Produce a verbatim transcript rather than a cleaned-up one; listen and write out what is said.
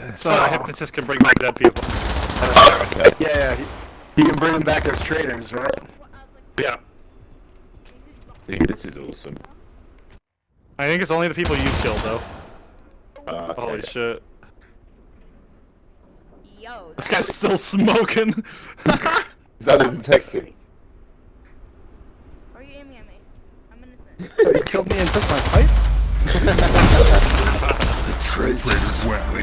So a hypnotist can bring back dead people. Yeah, yeah. He, he can bring them back as traitors, right? Yeah. Dude, this is awesome. I think it's only the people you've killed, though. Uh, Holy okay. shit. Yo. This guy's still smoking. Is that a detective? Why are you aiming at me? I'm innocent. Oh, you killed me and took my pipe? The traitors win.